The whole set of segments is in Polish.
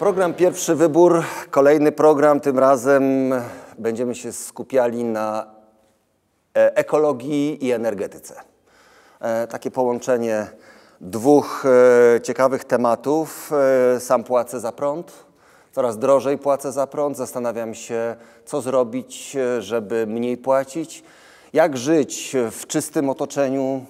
Program Pierwszy Wybór, kolejny program, tym razem będziemy się skupiali na ekologii i energetyce. Takie połączenie dwóch ciekawych tematów. Sam płacę za prąd, coraz drożej płacę za prąd, zastanawiam się, co zrobić, żeby mniej płacić, jak żyć w czystym otoczeniu.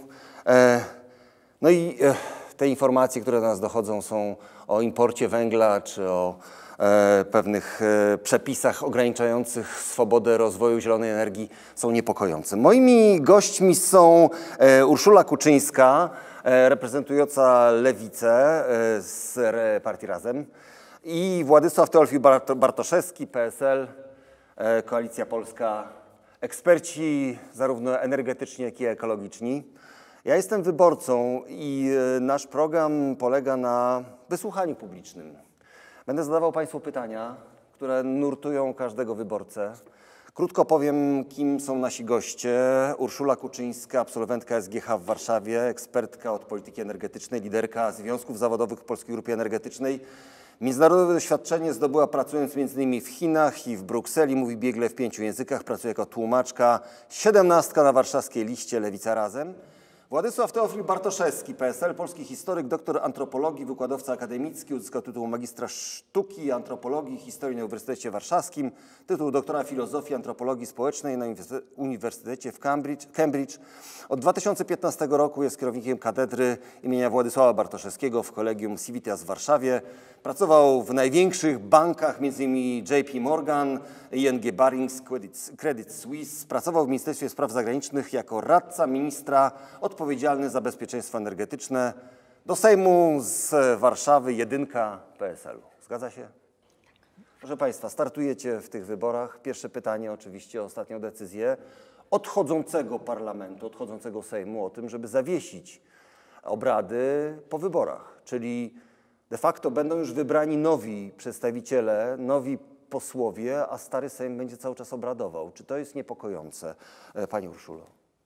No i te informacje, które do nas dochodzą, są o imporcie węgla czy o pewnych przepisach ograniczających swobodę rozwoju zielonej energii, są niepokojące. Moimi gośćmi są Urszula Kuczyńska, reprezentująca Lewicę z partii Razem, i Władysław Teofil Bartoszewski, PSL, Koalicja Polska, eksperci zarówno energetyczni, jak i ekologiczni. Ja jestem wyborcą i nasz program polega na wysłuchaniu publicznym. Będę zadawał Państwu pytania, które nurtują każdego wyborcę. Krótko powiem, kim są nasi goście. Urszula Kuczyńska, absolwentka SGH w Warszawie, ekspertka od polityki energetycznej, liderka związków zawodowych w Polskiej Grupie Energetycznej. Międzynarodowe doświadczenie zdobyła pracując m.in. w Chinach i w Brukseli, mówi biegle w 5 językach, pracuje jako tłumaczka, 17 na warszawskiej liście Lewica Razem. Władysław Teofil Bartoszewski, PSL, polski historyk, doktor antropologii, wykładowca akademicki, uzyskał tytuł magistra sztuki i antropologii i historii na Uniwersytecie Warszawskim, tytuł doktora filozofii antropologii społecznej na Uniwersytecie w Cambridge. Od 2015 roku jest kierownikiem katedry imienia Władysława Bartoszewskiego w Collegium Civitas w Warszawie. Pracował w największych bankach, m.in. JP Morgan, ING Barings, Credit Suisse. Pracował w Ministerstwie Spraw Zagranicznych jako radca ministra odpowiedzialny za bezpieczeństwo energetyczne. Do Sejmu z Warszawy jedynka PSL-u. Zgadza się? Proszę Państwa, startujecie w tych wyborach. Pierwsze pytanie oczywiście o ostatnią decyzję odchodzącego parlamentu, odchodzącego Sejmu o tym, żeby zawiesić obrady po wyborach. Czyli de facto będą już wybrani nowi przedstawiciele, nowi posłowie, a stary Sejm będzie cały czas obradował. Czy to jest niepokojące, Pani Urszulo?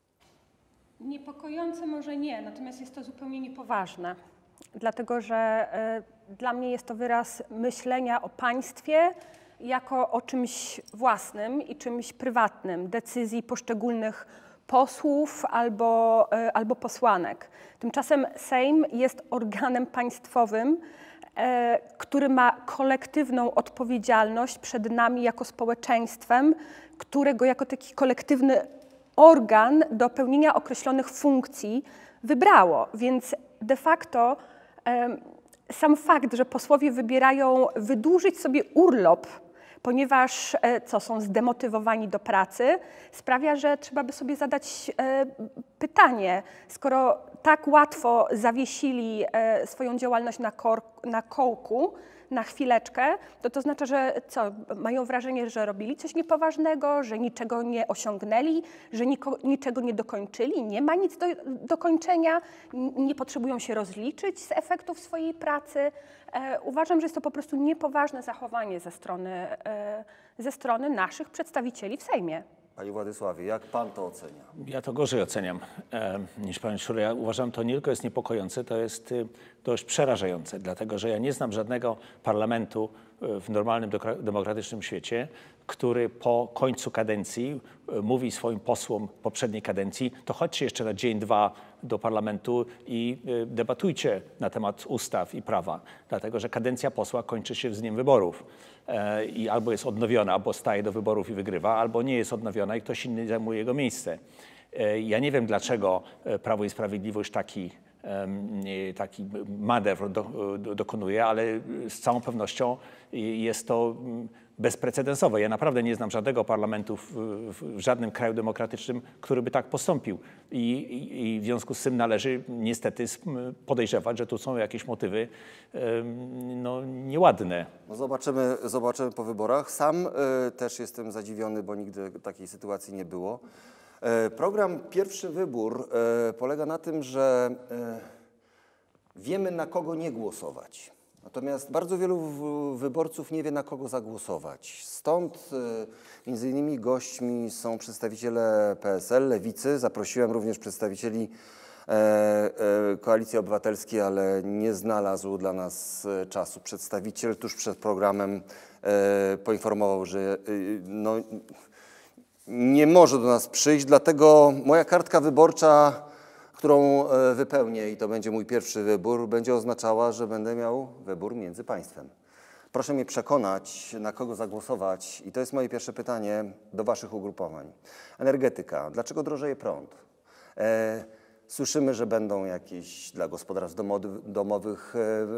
Niepokojące może nie, natomiast jest to zupełnie niepoważne, dlatego że dla mnie jest to wyraz myślenia o państwie jako o czymś własnym i czymś prywatnym, decyzji poszczególnych posłów albo posłanek. Tymczasem Sejm jest organem państwowym, który ma kolektywną odpowiedzialność przed nami jako społeczeństwem, którego jako taki kolektywny organ do pełnienia określonych funkcji wybrało. Więc de facto sam fakt, że posłowie wybierają wydłużyć sobie urlop, ponieważ są zdemotywowani do pracy, sprawia, że trzeba by sobie zadać pytanie, skoro tak łatwo zawiesili swoją działalność na kołku, na chwileczkę, to znaczy, że mają wrażenie, że robili coś niepoważnego, że niczego nie osiągnęli, że niczego nie dokończyli, nie ma nic do dokończenia, nie potrzebują się rozliczyć z efektów swojej pracy. Uważam, że jest to po prostu niepoważne zachowanie ze strony naszych przedstawicieli w Sejmie. Panie Władysławie, jak Pan to ocenia? Ja to gorzej oceniam niż Pan Szura. Ja uważam, to nie tylko jest niepokojące, to jest dość przerażające, dlatego że ja nie znam żadnego parlamentu w normalnym, demokratycznym świecie, który po końcu kadencji mówi swoim posłom poprzedniej kadencji, to chodźcie jeszcze na dzień, dwa do parlamentu i debatujcie na temat ustaw i prawa, dlatego że kadencja posła kończy się z dniem wyborów i albo jest odnowiona, albo staje do wyborów i wygrywa, albo nie jest odnowiona i ktoś inny zajmuje jego miejsce. Ja nie wiem, dlaczego Prawo i Sprawiedliwość taki manewr dokonuje, ale z całą pewnością jest to bezprecedensowe. Ja naprawdę nie znam żadnego parlamentu w żadnym kraju demokratycznym, który by tak postąpił. I w związku z tym należy niestety podejrzewać, że tu są jakieś motywy nieładne. No zobaczymy po wyborach. Sam też jestem zadziwiony, bo nigdy takiej sytuacji nie było. Program Pierwszy Wybór polega na tym, że wiemy, na kogo nie głosować. Natomiast bardzo wielu wyborców nie wie, na kogo zagłosować. Stąd między innymi gośćmi są przedstawiciele PSL, Lewicy. Zaprosiłem również przedstawicieli Koalicji Obywatelskiej, ale nie znalazł dla nas czasu. Przedstawiciel tuż przed programem poinformował, że no, nie może do nas przyjść, dlatego moja kartka wyborcza, którą wypełnię i to będzie mój pierwszy wybór, będzie oznaczała, że będę miał wybór między państwem. Proszę mnie przekonać, na kogo zagłosować i to jest moje pierwsze pytanie do waszych ugrupowań. Energetyka. Dlaczego drożeje prąd? Słyszymy, że będą jakieś dla gospodarstw domowych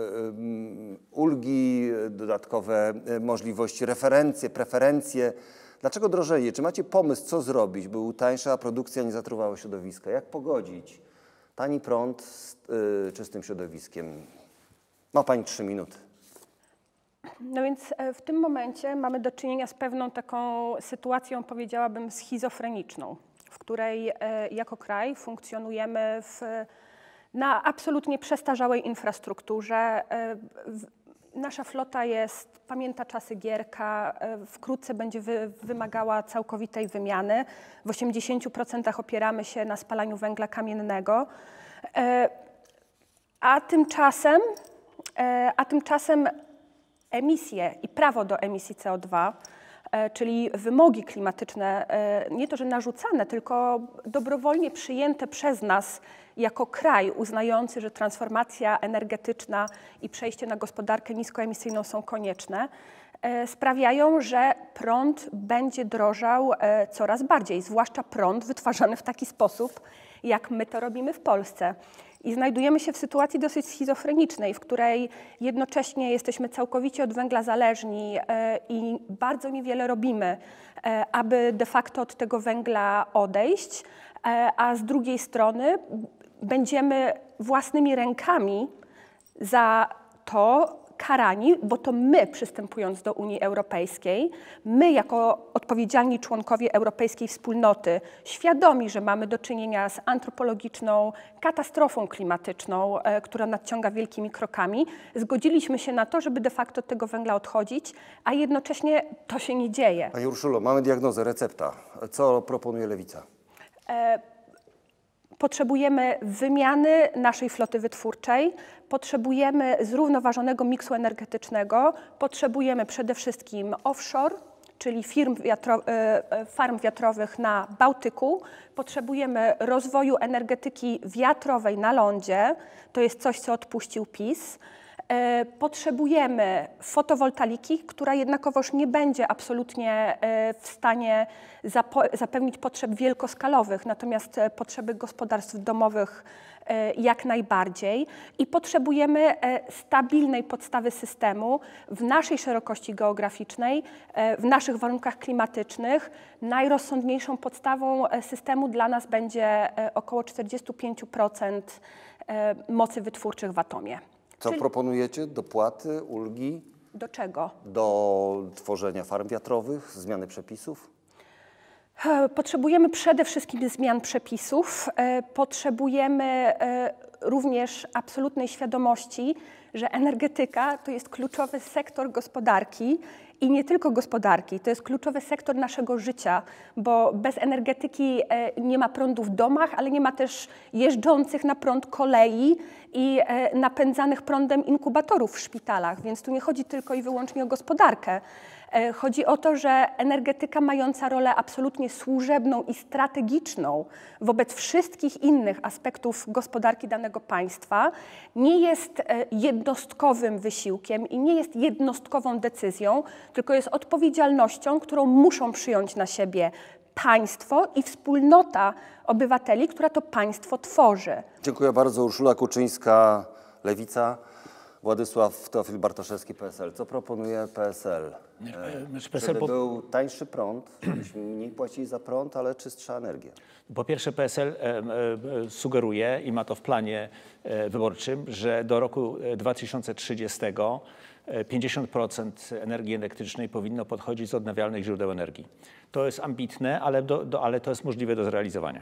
ulgi, dodatkowe możliwości, referencje, preferencje. Dlaczego drożeje? Czy macie pomysł, co zrobić, by był tańsza, a produkcja nie zatruwała środowiska? Jak pogodzić tani prąd z czystym środowiskiem? Ma pani 3 minuty. No więc w tym momencie mamy do czynienia z pewną taką sytuacją, powiedziałabym, schizofreniczną, w której jako kraj funkcjonujemy na absolutnie przestarzałej infrastrukturze. Nasza flota pamięta czasy Gierka, wkrótce będzie wymagała całkowitej wymiany. W 80% opieramy się na spalaniu węgla kamiennego, a tymczasem emisje i prawo do emisji CO2, czyli wymogi klimatyczne, nie to, że narzucane, tylko dobrowolnie przyjęte przez nas jako kraj uznający, że transformacja energetyczna i przejście na gospodarkę niskoemisyjną są konieczne, sprawiają, że prąd będzie drożał coraz bardziej, zwłaszcza prąd wytwarzany w taki sposób, jak my to robimy w Polsce. I znajdujemy się w sytuacji dosyć schizofrenicznej, w której jednocześnie jesteśmy całkowicie od węgla zależni i bardzo niewiele robimy, aby de facto od tego węgla odejść, a z drugiej strony będziemy własnymi rękami za to karani, bo to my, przystępując do Unii Europejskiej, my jako odpowiedzialni członkowie Europejskiej Wspólnoty, świadomi, że mamy do czynienia z antropologiczną katastrofą klimatyczną, która nadciąga wielkimi krokami, zgodziliśmy się na to, żeby de facto od tego węgla odchodzić, a jednocześnie to się nie dzieje. Pani Urszulo, mamy diagnozę, recepta. Co proponuje Lewica? Potrzebujemy wymiany naszej floty wytwórczej, potrzebujemy zrównoważonego miksu energetycznego, potrzebujemy przede wszystkim offshore, czyli farm wiatrowych na Bałtyku, potrzebujemy rozwoju energetyki wiatrowej na lądzie, to jest coś, co odpuścił PiS. Potrzebujemy fotowoltaiki, która jednakowoż nie będzie absolutnie w stanie zapewnić potrzeb wielkoskalowych, natomiast potrzeby gospodarstw domowych jak najbardziej. I potrzebujemy stabilnej podstawy systemu w naszej szerokości geograficznej, w naszych warunkach klimatycznych. Najrozsądniejszą podstawą systemu dla nas będzie około 45% mocy wytwórczych w atomie. Co proponujecie? Dopłaty, ulgi? Do czego? Do tworzenia farm wiatrowych, zmiany przepisów? Potrzebujemy przede wszystkim zmian przepisów. Potrzebujemy również absolutnej świadomości, że energetyka to jest kluczowy sektor gospodarki i nie tylko gospodarki, to jest kluczowy sektor naszego życia, bo bez energetyki nie ma prądu w domach, ale nie ma też jeżdżących na prąd kolei i napędzanych prądem inkubatorów w szpitalach, więc tu nie chodzi tylko i wyłącznie o gospodarkę. Chodzi o to, że energetyka mająca rolę absolutnie służebną i strategiczną wobec wszystkich innych aspektów gospodarki danego państwa nie jest jednostkowym wysiłkiem i nie jest jednostkową decyzją, tylko jest odpowiedzialnością, którą muszą przyjąć na siebie państwo i wspólnota obywateli, która to państwo tworzy. Dziękuję bardzo. Urszula Kuczyńska, Lewica. Władysław Teofil Bartoszewski, PSL. Co proponuje PSL? Żeby był tańszy prąd, żebyśmy mniej płacili za prąd, ale czystsza energia. Po pierwsze PSL sugeruje i ma to w planie wyborczym, że do roku 2030 50% energii elektrycznej powinno pochodzić z odnawialnych źródeł energii. To jest ambitne, ale to jest możliwe do zrealizowania.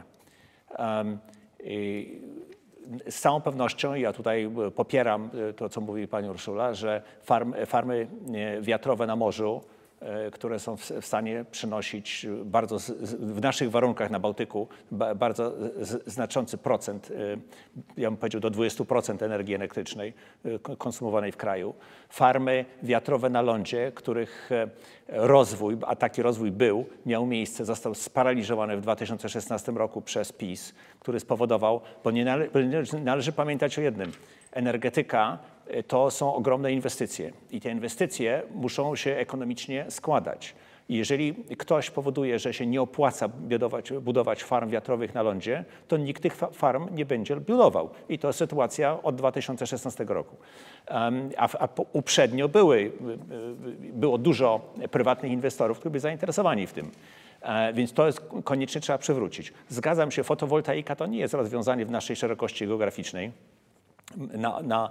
Z całą pewnością, ja tutaj popieram to, co mówi pani Urszula, że farmy wiatrowe na morzu które są w stanie przynosić bardzo, w naszych warunkach na Bałtyku bardzo znaczący procent, ja bym powiedział do 20% energii elektrycznej konsumowanej w kraju. Farmy wiatrowe na lądzie, których rozwój, a taki rozwój miał miejsce, został sparaliżowany w 2016 roku przez PiS, który spowodował, bo należy pamiętać o jednym, energetyka to są ogromne inwestycje i te inwestycje muszą się ekonomicznie składać. I jeżeli ktoś powoduje, że się nie opłaca budować farm wiatrowych na lądzie, to nikt tych farm nie będzie budował. I to jest sytuacja od 2016 roku. A uprzednio było dużo prywatnych inwestorów, którzy byli zainteresowani w tym. Więc to jest koniecznie trzeba przywrócić. Zgadzam się, fotowoltaika to nie jest rozwiązanie w naszej szerokości geograficznej na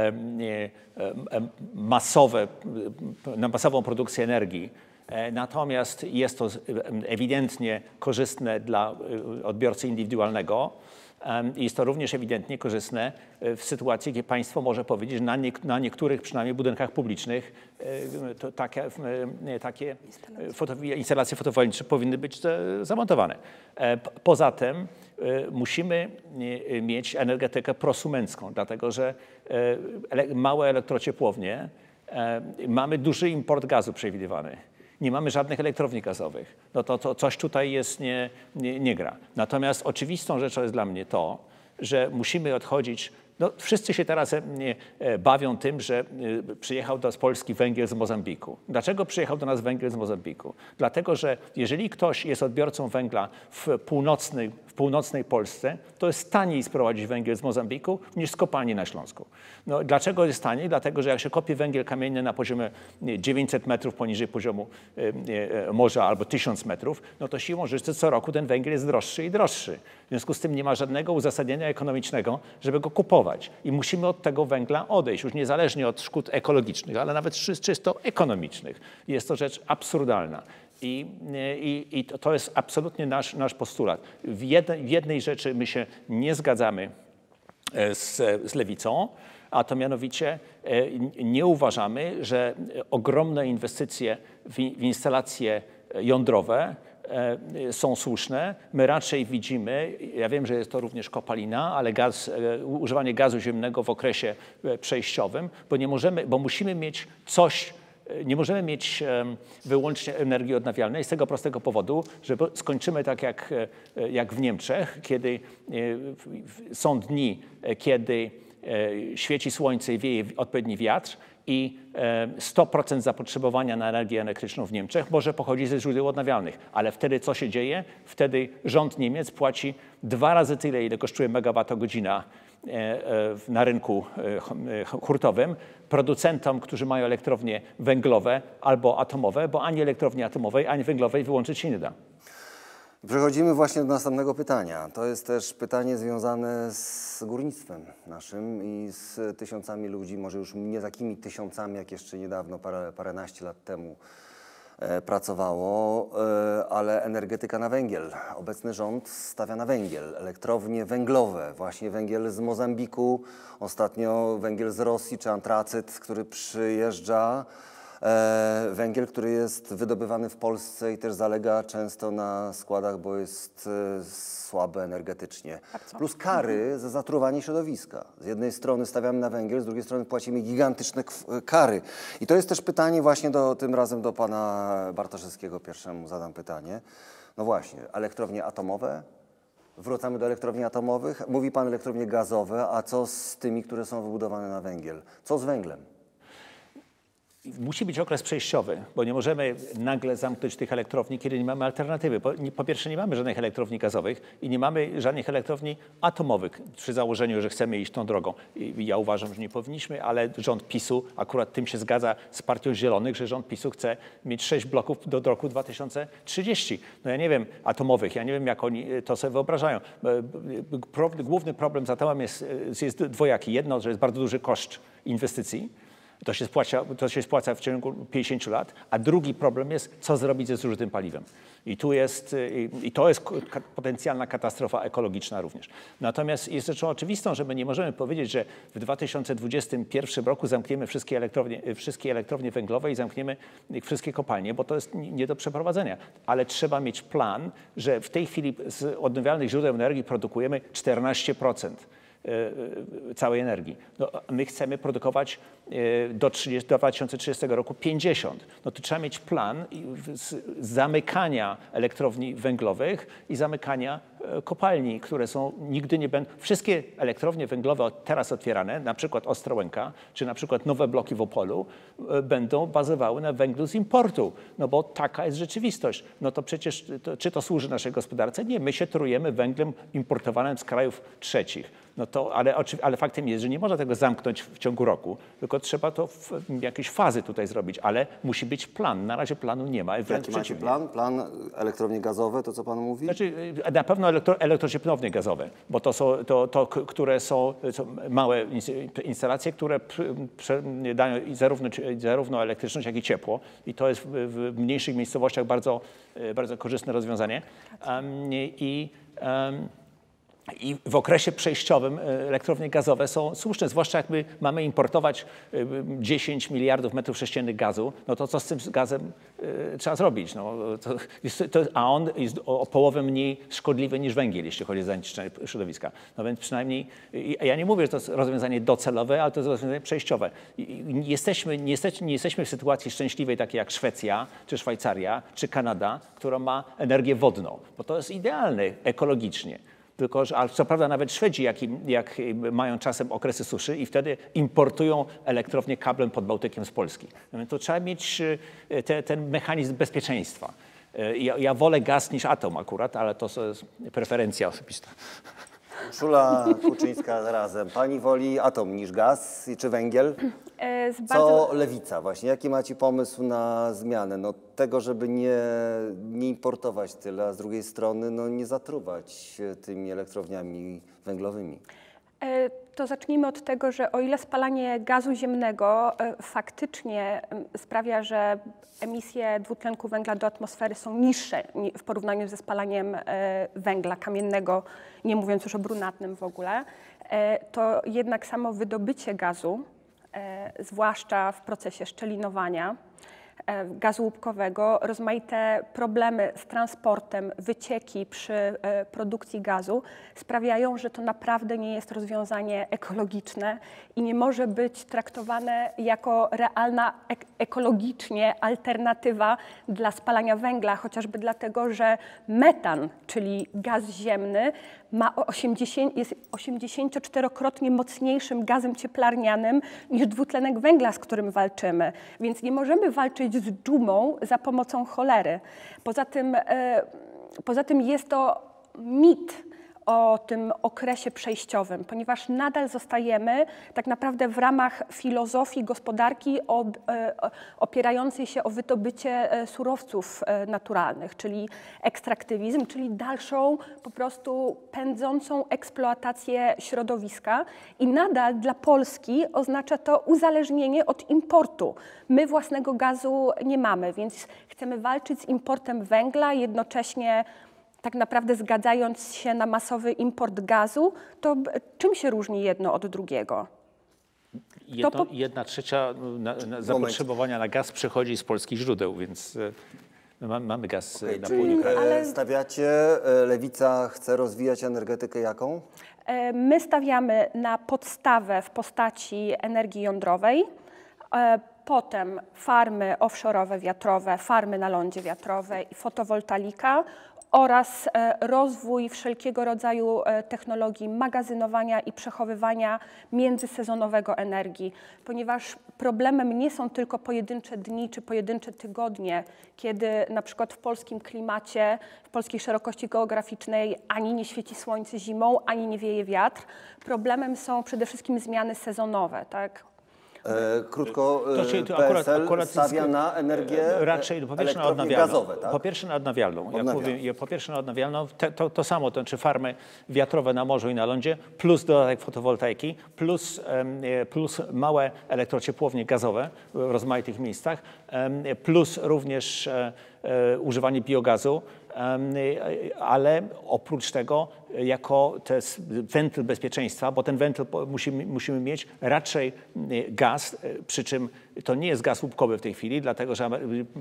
masową produkcję energii. Natomiast jest to ewidentnie korzystne dla odbiorcy indywidualnego. Jest to również ewidentnie korzystne w sytuacji, kiedy państwo może powiedzieć, że na niektórych przynajmniej budynkach publicznych to takie instalacje fotowoltaiczne powinny być zamontowane. Poza tym musimy mieć energetykę prosumencką, dlatego że małe elektrociepłownie, mamy duży import gazu przewidywany. Nie mamy żadnych elektrowni gazowych. No to coś tutaj jest nie gra. Natomiast oczywistą rzeczą jest dla mnie to, że musimy odchodzić. No, wszyscy się teraz bawią tym, że przyjechał do Polski węgiel z Mozambiku. Dlaczego przyjechał do nas węgiel z Mozambiku? Dlatego, że jeżeli ktoś jest odbiorcą węgla w północnej Polsce, to jest taniej sprowadzić węgiel z Mozambiku niż z kopalni na Śląsku. No, dlaczego jest taniej? Dlatego, że jak się kopie węgiel kamienny na poziomie 900 metrów poniżej poziomu morza albo 1000 metrów, no to siłą rzeczy co roku ten węgiel jest droższy i droższy. W związku z tym nie ma żadnego uzasadnienia ekonomicznego, żeby go kupować. I musimy od tego węgla odejść, już niezależnie od szkód ekologicznych, ale nawet czysto ekonomicznych. Jest to rzecz absurdalna. I to jest absolutnie nasz postulat. W jednej rzeczy my się nie zgadzamy z lewicą, a to mianowicie nie uważamy, że ogromne inwestycje w instalacje jądrowe są słuszne. My raczej widzimy, ja wiem, że jest to również kopalina, ale używanie gazu ziemnego w okresie przejściowym, bo musimy mieć coś. Nie możemy mieć wyłącznie energii odnawialnej z tego prostego powodu, że skończymy tak jak w Niemczech, kiedy są dni, kiedy świeci słońce i wieje odpowiedni wiatr i 100% zapotrzebowania na energię elektryczną w Niemczech może pochodzić ze źródeł odnawialnych. Ale wtedy co się dzieje? Wtedy rząd Niemiec płaci 2 razy tyle, ile kosztuje megawattogodzina na rynku hurtowym producentom, którzy mają elektrownie węglowe albo atomowe, bo ani elektrowni atomowej, ani węglowej wyłączyć się nie da. Przechodzimy właśnie do następnego pytania. To jest też pytanie związane z górnictwem naszym i z tysiącami ludzi, może już nie takimi tysiącami, jak jeszcze niedawno, paręnaście lat temu pracowało, ale energetyka na węgiel. Obecny rząd stawia na węgiel, elektrownie węglowe, właśnie węgiel z Mozambiku, ostatnio węgiel z Rosji czy antracyt, który przyjeżdża. Węgiel, który jest wydobywany w Polsce i też zalega często na składach, bo jest słaby energetycznie. Plus kary za zatruwanie środowiska. Z jednej strony stawiamy na węgiel, z drugiej strony płacimy gigantyczne kary. I to jest też pytanie właśnie tym razem do pana Bartoszewskiego, pierwszemu zadam pytanie. No właśnie, elektrownie atomowe? Wracamy do elektrowni atomowych. Mówi pan elektrownie gazowe, a co z tymi, które są wybudowane na węgiel? Co z węglem? Musi być okres przejściowy, bo nie możemy nagle zamknąć tych elektrowni, kiedy nie mamy alternatywy. Po pierwsze, nie mamy żadnych elektrowni gazowych i nie mamy żadnych elektrowni atomowych przy założeniu, że chcemy iść tą drogą. I ja uważam, że nie powinniśmy, ale rząd PiS-u akurat tym się zgadza z Partią Zielonych, że rząd PiS-u chce mieć 6 bloków do roku 2030. No ja nie wiem, atomowych, ja nie wiem, jak oni to sobie wyobrażają. Główny problem z atomem jest dwojaki. Jedno, że jest bardzo duży koszt inwestycji, To się spłaca w ciągu 50 lat, a drugi problem jest, co zrobić ze zużytym paliwem. I to jest potencjalna katastrofa ekologiczna również. Natomiast jest rzeczą oczywistą, że my nie możemy powiedzieć, że w 2021 roku zamkniemy wszystkie elektrownie węglowe i zamkniemy wszystkie kopalnie, bo to jest nie do przeprowadzenia. Ale trzeba mieć plan, że w tej chwili z odnawialnych źródeł energii produkujemy 14% całej energii. No, my chcemy produkować do 2030 roku 50. No to trzeba mieć plan zamykania elektrowni węglowych i zamykania kopalni, które nigdy nie będą. Wszystkie elektrownie węglowe teraz otwierane, na przykład Ostrołęka, czy na przykład nowe bloki w Opolu, będą bazowały na węglu z importu, no bo taka jest rzeczywistość. No to przecież, czy to służy naszej gospodarce? Nie, my się trujemy węglem importowanym z krajów trzecich. No to, ale faktem jest, że nie można tego zamknąć w ciągu roku, tylko trzeba to w jakiejś fazy tutaj zrobić, ale musi być plan. Na razie planu nie ma. Jaki macie plan? Plan elektrownie gazowe, to co pan mówi? Znaczy, na pewno elektrociepłownie gazowe, bo które są małe instalacje, które dają zarówno elektryczność, jak i ciepło. I to jest w mniejszych miejscowościach bardzo, bardzo korzystne rozwiązanie. I w okresie przejściowym elektrownie gazowe są słuszne, zwłaszcza jak my mamy importować 10 miliardów metrów sześciennych gazu, no to co z tym gazem trzeba zrobić? No, a on jest o połowę mniej szkodliwy niż węgiel, jeśli chodzi o zanieczyszczenie środowiska. No więc przynajmniej, ja nie mówię, że to jest rozwiązanie docelowe, ale to jest rozwiązanie przejściowe. Nie jesteśmy w sytuacji szczęśliwej takiej jak Szwecja, czy Szwajcaria, czy Kanada, która ma energię wodną, bo to jest idealne ekologicznie. Tylko, ale co prawda nawet Szwedzi, jak mają czasem okresy suszy i wtedy importują elektrownię kablem pod Bałtykiem z Polski. No to trzeba mieć ten mechanizm bezpieczeństwa. Ja wolę gaz niż atom akurat, ale to jest preferencja osobista. Urszula Kuczyńska razem. Pani woli atom niż gaz czy węgiel? Co lewica właśnie? Jaki macie pomysł na zmianę? No, tego, żeby nie importować tyle, a z drugiej strony no, nie zatruwać tymi elektrowniami węglowymi. To zacznijmy od tego, że o ile spalanie gazu ziemnego faktycznie sprawia, że emisje dwutlenku węgla do atmosfery są niższe w porównaniu ze spalaniem węgla kamiennego, nie mówiąc już o brunatnym w ogóle, to jednak samo wydobycie gazu, zwłaszcza w procesie szczelinowania gazu łupkowego, rozmaite problemy z transportem, wycieki przy produkcji gazu sprawiają, że to naprawdę nie jest rozwiązanie ekologiczne i nie może być traktowane jako realna ekologicznie alternatywa dla spalania węgla, chociażby dlatego, że metan, czyli gaz ziemny, jest 84-krotnie mocniejszym gazem cieplarnianym niż dwutlenek węgla, z którym walczymy. Więc nie możemy walczyć z dżumą za pomocą cholery. Poza tym jest to mit o tym okresie przejściowym, ponieważ nadal zostajemy tak naprawdę w ramach filozofii gospodarki opierającej się o wydobycie surowców naturalnych, czyli ekstraktywizm, czyli dalszą po prostu pędzącą eksploatację środowiska i nadal dla Polski oznacza to uzależnienie od importu. My własnego gazu nie mamy, więc chcemy walczyć z importem węgla, jednocześnie tak naprawdę zgadzając się na masowy import gazu, to czym się różni jedno od drugiego? Jedna trzecia zapotrzebowania na gaz przychodzi z polskich źródeł, więc mamy gaz na południu kraju. Ale stawiacie, lewica chce rozwijać energetykę jaką? My stawiamy na podstawę w postaci energii jądrowej, potem farmy offshore'owe wiatrowe, farmy na lądzie wiatrowe i fotowoltaika, oraz rozwój wszelkiego rodzaju technologii magazynowania i przechowywania międzysezonowego energii, ponieważ problemem nie są tylko pojedyncze dni czy pojedyncze tygodnie, kiedy na przykład w polskim klimacie, w polskiej szerokości geograficznej ani nie świeci słońce zimą, ani nie wieje wiatr. Problemem są przede wszystkim zmiany sezonowe, tak? Krótko, To PSL stawia na energię raczej po pierwsze na elektrownie odnawialną. gazowe, tak? Po pierwsze na odnawialną. Jak mówię, po pierwsze na odnawialną, to samo, to znaczy farmy wiatrowe na morzu i na lądzie, plus dodatek fotowoltaiki, plus małe elektrociepłownie gazowe w rozmaitych miejscach, plus również używanie biogazu, ale oprócz tego jako to jest wentyl bezpieczeństwa, bo ten wentyl musimy mieć raczej gaz, przy czym to nie jest gaz łupkowy w tej chwili, dlatego że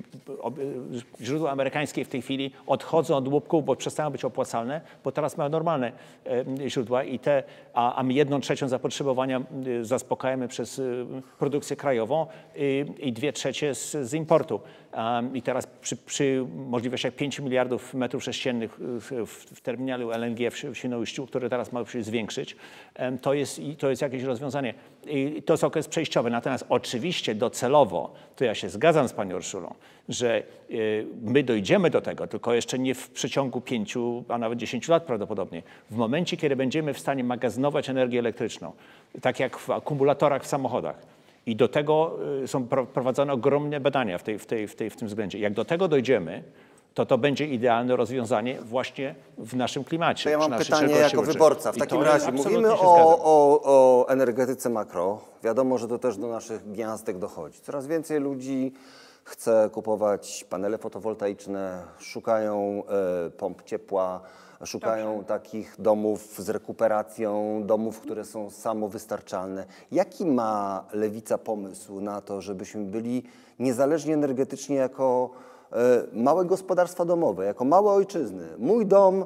źródła amerykańskie w tej chwili odchodzą od łupków, bo przestają być opłacalne, bo teraz mają normalne źródła a my 1/3 zapotrzebowania zaspokajamy przez produkcję krajową i 2/3 z importu. I teraz przy możliwościach 5 miliardów metrów sześciennych w terminalu LNG w Świnoujściu, które teraz ma się zwiększyć, to jest jakieś rozwiązanie. I to jest okres przejściowy. Natomiast oczywiście docelowo, to ja się zgadzam z panią Urszulą, że my dojdziemy do tego, tylko jeszcze nie w przeciągu 5, a nawet 10 lat prawdopodobnie. W momencie, kiedy będziemy w stanie magazynować energię elektryczną, tak jak w akumulatorach w samochodach, i do tego są prowadzone ogromne badania w tym względzie. Jak do tego dojdziemy, to będzie idealne rozwiązanie właśnie w naszym klimacie. To ja mam pytanie jako wyborca. W takim razie mówimy o energetyce makro. Wiadomo, że to też do naszych gniazdek dochodzi. Coraz więcej ludzi chce kupować panele fotowoltaiczne, szukają pomp ciepła, szukają takich domów z rekuperacją, domów, które są samowystarczalne. Jaki ma Lewica pomysł na to, żebyśmy byli niezależni energetycznie jako małe gospodarstwa domowe, jako małe ojczyzny? Mój dom,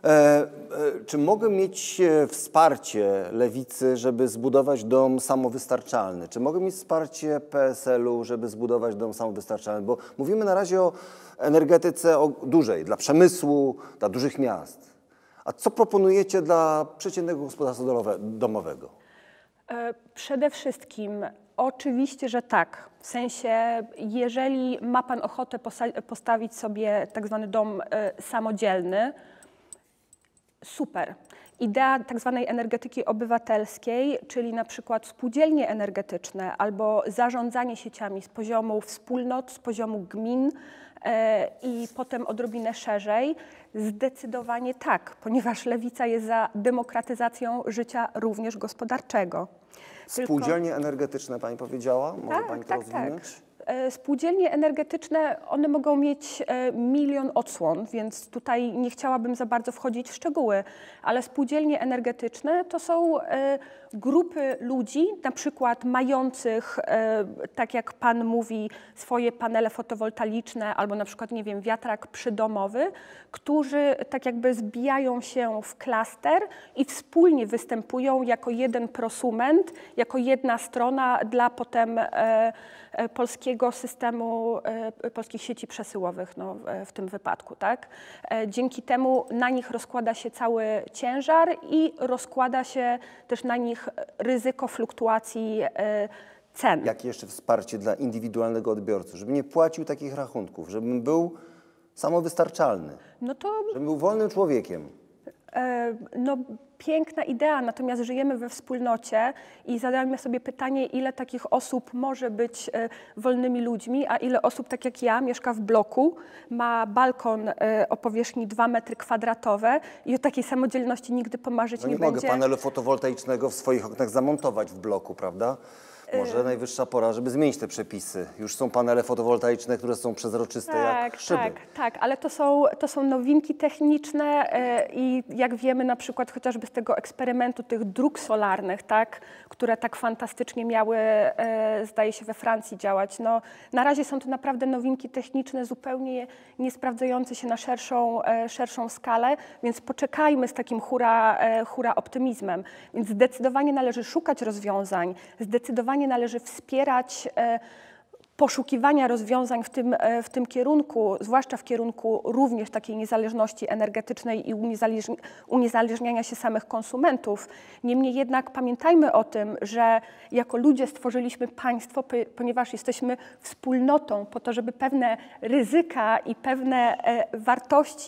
czy mogę mieć wsparcie Lewicy, żeby zbudować dom samowystarczalny? Czy mogę mieć wsparcie PSL-u, żeby zbudować dom samowystarczalny? Bo mówimy na razie o energetyce dużej, dla przemysłu, dla dużych miast. A co proponujecie dla przeciętnego gospodarstwa domowego? Przede wszystkim oczywiście, że tak. W sensie, jeżeli ma pan ochotę postawić sobie tak zwany dom samodzielny, super. Idea tak zwanej energetyki obywatelskiej, czyli na przykład spółdzielnie energetyczne albo zarządzanie sieciami z poziomu wspólnot, z poziomu gmin i potem odrobinę szerzej, zdecydowanie tak, ponieważ Lewica jest za demokratyzacją życia również gospodarczego. Spółdzielnie energetyczne pani powiedziała? Może pani to rozwinąć? Tak. Spółdzielnie energetyczne, one mogą mieć 1 milion odsłon, więc tutaj nie chciałabym za bardzo wchodzić w szczegóły, ale spółdzielnie energetyczne to są grupy ludzi, na przykład mających, tak jak pan mówi, swoje panele fotowoltaiczne albo na przykład, nie wiem, wiatrak przydomowy, którzy tak jakby zbijają się w klaster i wspólnie występują jako jeden prosument, jako jedna strona dla potem polskiego systemu, polskich sieci przesyłowych w tym wypadku, tak? Dzięki temu na nich rozkłada się cały ciężar i rozkłada się też na nich ryzyko fluktuacji cen. Jakie jeszcze wsparcie dla indywidualnego odbiorcy, żeby nie płacił takich rachunków, żebym był samowystarczalny, żebym był wolnym człowiekiem? No, piękna idea, natomiast żyjemy we wspólnocie i zadajmy sobie pytanie, ile takich osób może być wolnymi ludźmi, a ile osób, tak jak ja, mieszka w bloku, ma balkon o powierzchni 2 metry kwadratowe i o takiej samodzielności nigdy pomarzyć nie będzie. Nie mogę panelu fotowoltaicznego w swoich oknach zamontować w bloku, prawda? Może najwyższa pora, żeby zmienić te przepisy. Już są panele fotowoltaiczne, które są przezroczyste jak szyby. Tak, ale to są nowinki techniczne i jak wiemy na przykład chociażby z tego eksperymentu tych dróg solarnych, tak, które tak fantastycznie miały, zdaje się, we Francji działać. No, na razie są to naprawdę nowinki techniczne, zupełnie nie sprawdzające się na szerszą skalę, więc poczekajmy z takim hura optymizmem. Więc zdecydowanie należy szukać rozwiązań, zdecydowanie należy wspierać poszukiwania rozwiązań w tym kierunku, zwłaszcza w kierunku również takiej niezależności energetycznej i uniezależniania się samych konsumentów. Niemniej jednak pamiętajmy o tym, że jako ludzie stworzyliśmy państwo, ponieważ jesteśmy wspólnotą po to, żeby pewne ryzyka i pewne wartości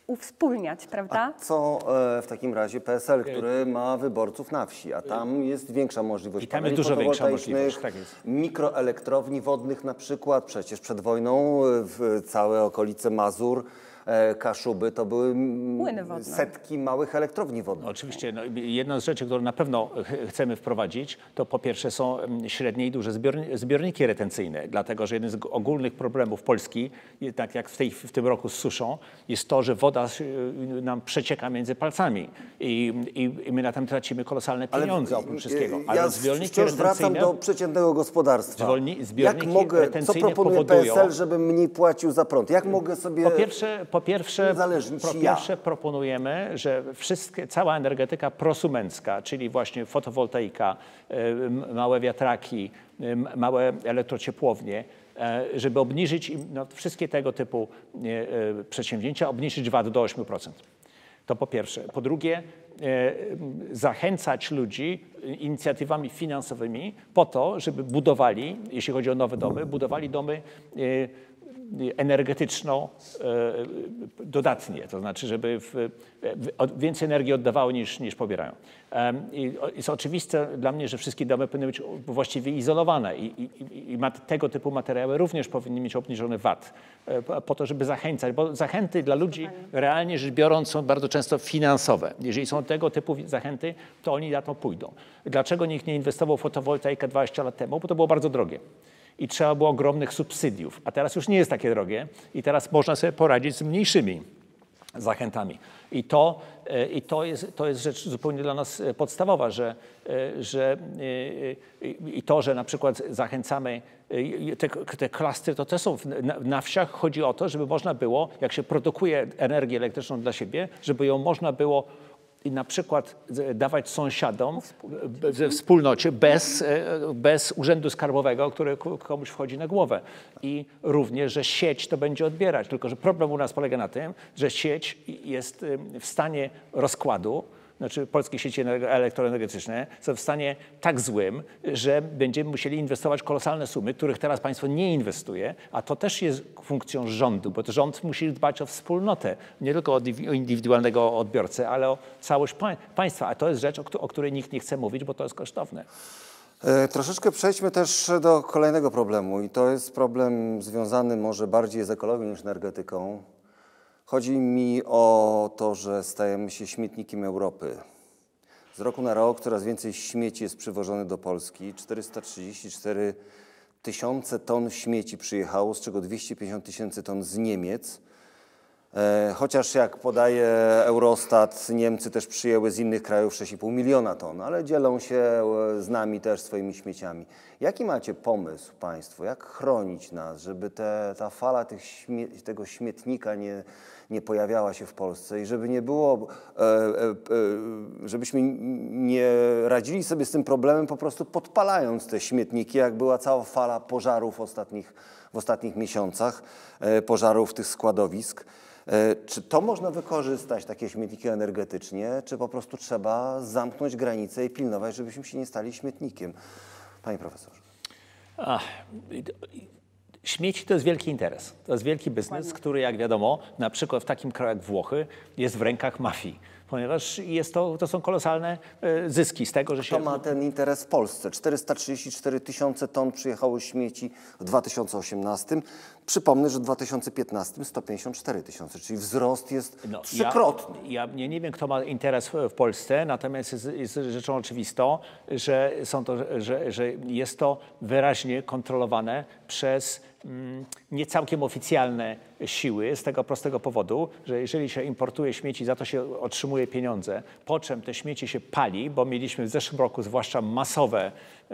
uwspólniać, prawda? A co w takim razie PSL, który ma wyborców na wsi, a tam jest większa możliwość I tam jest paneli dużo większa fotowoltaicznych, możliwość, tak jest. mikroelektrowni wodnych na przykład. Przecież przed wojną w całe okolice Mazur, Kaszuby to były Płyny wodne. setki małych elektrowni wodnych. Oczywiście, no, jedna z rzeczy, którą na pewno chcemy wprowadzić, to po pierwsze są średnie i duże zbiorniki retencyjne, dlatego że jeden z ogólnych problemów Polski, tak jak w tym roku z suszą, jest to, że woda nam przecieka między palcami i my na tym tracimy kolosalne pieniądze oprócz wszystkiego. Ale Ja zbiorniki wciąż wracam do przeciętnego gospodarstwa. Jak mogę, co proponuje PSL, żebym mniej płacił za prąd? Jak mogę sobie... Po pierwsze ja. proponujemy, że cała energetyka prosumencka, czyli właśnie fotowoltaika, małe wiatraki, małe elektrociepłownie, żeby obniżyć wszystkie tego typu przedsięwzięcia, obniżyć VAT do 8%. To po pierwsze. Po drugie, zachęcać ludzi inicjatywami finansowymi po to, żeby budowali, jeśli chodzi o nowe domy, budowali domy energetyczno dodatnie, to znaczy, żeby więcej energii oddawały niż pobierają. Jest oczywiste dla mnie, że wszystkie domy powinny być właściwie izolowane i tego typu materiały również powinny mieć obniżony VAT, po to, żeby zachęcać, bo zachęty dla ludzi realnie rzecz biorąc są bardzo często finansowe. Jeżeli są tego typu zachęty, to oni na to pójdą. Dlaczego nikt nie inwestował w fotowoltaikę 20 lat temu? Bo to było bardzo drogie. I trzeba było ogromnych subsydiów, a teraz już nie jest takie drogie i teraz można sobie poradzić z mniejszymi zachętami. I to jest rzecz zupełnie dla nas podstawowa, że na przykład zachęcamy te klastry, to też są na wsiach. Chodzi o to, żeby można było, jak się produkuje energię elektryczną dla siebie, żeby ją można było i na przykład dawać sąsiadom we wspólnocie bez urzędu skarbowego, który komuś wchodzi na głowę. I również, że sieć to będzie odbierać. Tylko że problem u nas polega na tym, że sieć jest w stanie rozkładu, znaczy polskie sieci elektroenergetyczne są w stanie tak złym, że będziemy musieli inwestować kolosalne sumy, których teraz państwo nie inwestuje, a to też jest funkcją rządu, bo to rząd musi dbać o wspólnotę, nie tylko o indywidualnego odbiorcę, ale o całość państwa, a to jest rzecz, o której nikt nie chce mówić, bo to jest kosztowne. Troszeczkę przejdźmy też do kolejnego problemu i to jest problem związany może bardziej z ekologią niż energetyką. Chodzi mi o to, że stajemy się śmietnikiem Europy. Z roku na rok coraz więcej śmieci jest przywożone do Polski. 434 tysiące ton śmieci przyjechało, z czego 250 tysięcy ton z Niemiec. Chociaż jak podaje Eurostat, Niemcy też przyjęły z innych krajów 6,5 miliona ton, ale dzielą się z nami też swoimi śmieciami. Jaki macie pomysł państwo, jak chronić nas, żeby ta fala tego śmietnika nie pojawiała się w Polsce i żeby nie było, żebyśmy nie radzili sobie z tym problemem po prostu podpalając te śmietniki, jak była cała fala pożarów w ostatnich miesiącach, pożarów tych składowisk. Czy to można wykorzystać, takie śmietniki energetycznie, czy po prostu trzeba zamknąć granice i pilnować, żebyśmy się nie stali śmietnikiem? Panie profesorze. Śmieci to jest wielki interes. To jest wielki biznes, który jak wiadomo, na przykład w takim kraju jak Włochy jest w rękach mafii. Ponieważ to są kolosalne zyski z tego, że się... Kto ma ten interes w Polsce? 434 tysiące ton przyjechało śmieci w 2018. Przypomnę, że w 2015 154 tysiące, czyli wzrost jest trzykrotny. Ja nie wiem, kto ma interes w Polsce, natomiast jest rzeczą oczywistą, że jest to wyraźnie kontrolowane przez nie całkiem oficjalne siły z tego prostego powodu, że jeżeli się importuje śmieci, za to się otrzymuje pieniądze, po czym te śmieci się pali, bo mieliśmy w zeszłym roku zwłaszcza masowe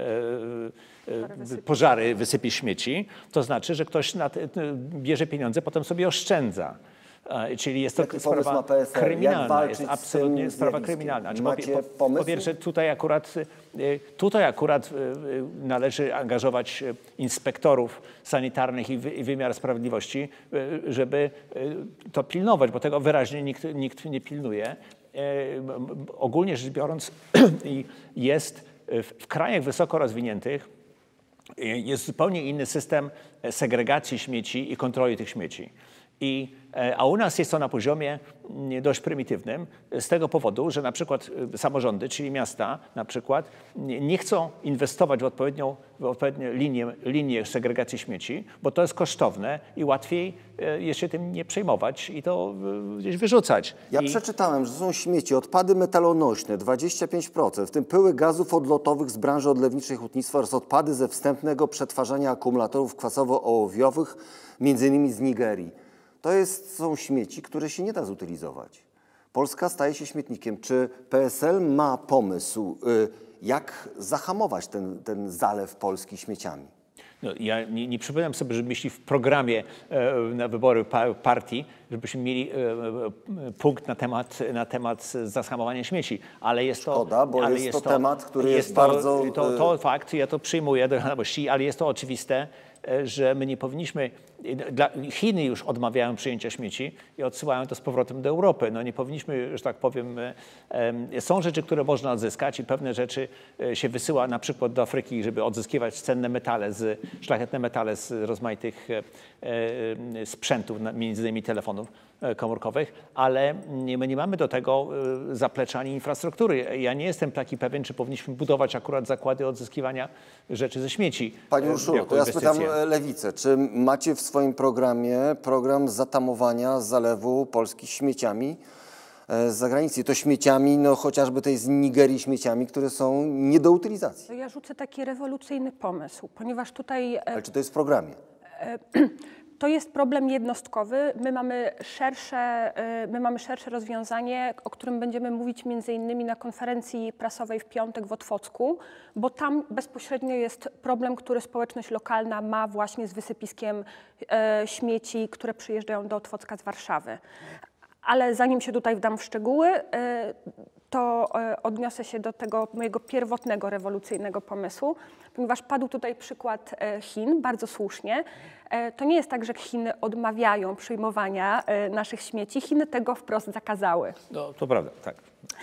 pożary, wysypie śmieci, to znaczy, że ktoś bierze pieniądze, potem sobie oszczędza. Czyli jest to sprawa kryminalna, jest absolutnie sprawa kryminalna. Macie pomysł? Po pierwsze, tutaj akurat należy angażować inspektorów sanitarnych i wymiar sprawiedliwości, żeby to pilnować, bo tego wyraźnie nikt nie pilnuje. Ogólnie rzecz biorąc, jest w krajach wysoko rozwiniętych jest zupełnie inny system segregacji śmieci i kontroli tych śmieci. A u nas jest to na poziomie dość prymitywnym z tego powodu, że na przykład samorządy, czyli miasta na przykład, nie chcą inwestować w odpowiednie linie segregacji śmieci, bo to jest kosztowne i łatwiej jest się tym nie przejmować i to gdzieś wyrzucać. Ja przeczytałem, że są śmieci, odpady metalonośne 25%, w tym pyły gazów odlotowych z branży odlewniczej hutnictwa oraz odpady ze wstępnego przetwarzania akumulatorów kwasowo-ołowiowych, m.in. z Nigerii. Są śmieci, które się nie da zutylizować. Polska staje się śmietnikiem. Czy PSL ma pomysł, jak zahamować ten zalew Polski śmieciami? No, ja nie przypominam sobie, żeby jeśli w programie na wybory partii, żebyśmy mieli punkt na temat zahamowania śmieci, ale jest to... Szkoda, bo jest to temat, który jest bardzo... To fakt, ja to przyjmuję do wiadomości, ale jest to oczywiste, że my nie powinniśmy... Chiny już odmawiają przyjęcia śmieci i odsyłają to z powrotem do Europy. No nie powinniśmy, że tak powiem... Są rzeczy, które można odzyskać i pewne rzeczy się wysyła na przykład do Afryki, żeby odzyskiwać cenne metale, szlachetne metale z rozmaitych sprzętów, między innymi telefonów komórkowych, ale my nie mamy do tego zaplecza ani infrastruktury. Ja nie jestem taki pewien, czy powinniśmy budować akurat zakłady odzyskiwania rzeczy ze śmieci. Panie Urszulo, to ja spytam Lewicę, czy macie w swoim programie program zatamowania zalewu Polski śmieciami z zagranicy? To śmieciami, no chociażby tej z Nigerii śmieciami, które są nie do utylizacji. To ja rzucę taki rewolucyjny pomysł, ponieważ tutaj... Ale czy to jest w programie? To jest problem jednostkowy. My mamy szersze rozwiązanie, o którym będziemy mówić między innymi na konferencji prasowej w piątek w Otwocku, bo tam bezpośrednio jest problem, który społeczność lokalna ma właśnie z wysypiskiem śmieci, które przyjeżdżają do Otwocka z Warszawy. Ale zanim się tutaj wdam w szczegóły, to odniosę się do tego mojego pierwotnego, rewolucyjnego pomysłu, ponieważ padł tutaj przykład Chin, bardzo słusznie. To nie jest tak, że Chiny odmawiają przyjmowania naszych śmieci. Chiny tego wprost zakazały. No, to prawda, tak.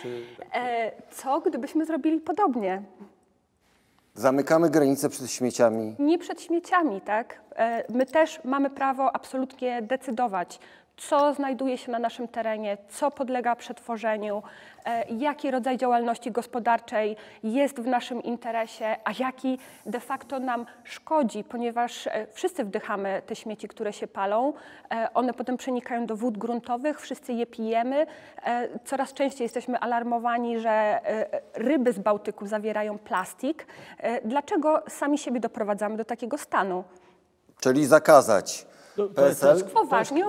Co gdybyśmy zrobili podobnie? Zamykamy granice przed śmieciami. Nie przed śmieciami, tak? My też mamy prawo absolutnie decydować, co znajduje się na naszym terenie, co podlega przetworzeniu, jaki rodzaj działalności gospodarczej jest w naszym interesie, a jaki de facto nam szkodzi, ponieważ wszyscy wdychamy te śmieci, które się palą. One potem przenikają do wód gruntowych, wszyscy je pijemy. Coraz częściej jesteśmy alarmowani, że ryby z Bałtyku zawierają plastik. Dlaczego sami siebie doprowadzamy do takiego stanu? Czyli zakazać. PSL? Poważnie